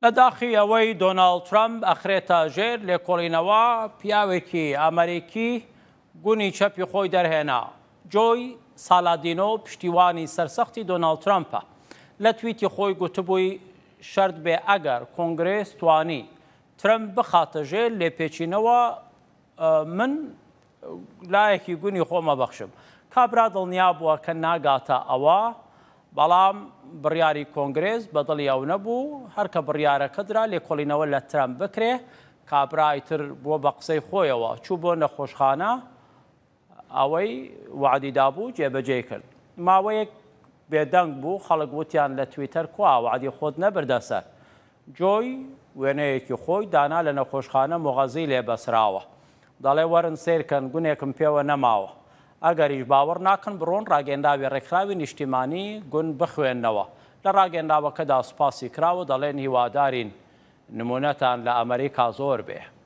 لە داخی ئەوەی دۆناڵد ترامپ ئەخرێتە ژێر لێکۆڵینەوە پیاوێکی ئەمریکی گونی چەپی خۆی دەرهێنا. جۆی سالادینۆ پشتیوانی سەرسەختی دۆناڵد ترامپە. لە تویتی خۆی گوتبووی شەرت بێ ئەگەر کۆنگرێس توانی ترامپ بخاتە ژێر لێپێچینەوە من لایەکی گونی خۆمە بەخشم. کابرا دڵنیا بووە کە ناگاتە ئەوە، بەڵام بڕیاری کۆنگرێس بەدڵی ئەو نەبوو هەرکە بڕیارەکە درا لێکۆڵینەوە لە ترامپ بکرێ. کابرای تر بووە بە قسەی خۆیەوە، چوو بۆ نەخۆشخانە، ئەوەی وعدی دابوو جێبەجێ کرد. ماوەیەک بێدەنگ بوو، خەڵک وتیان لە تویتەر کوا وعدی خۆت نەبردە سەر. جۆی وێنەیەکی خۆی دانا لە نەخۆشخانە مۆغەزی لێبەسراوە، دەڵێ وەرن سیرکەن گونێکم پێوە نەماوە، ئەگەریش باوەڕ ناکەن بڕۆن ڕاگەنداوی ڕێکخراوی نیشتیمانی گون بخوێندنەوە. لە ڕاگەنداوەکەدا سوپاسی کراوە، دەڵێن هیوادارین نمونەتان لە ئەمریکا زۆر بێ.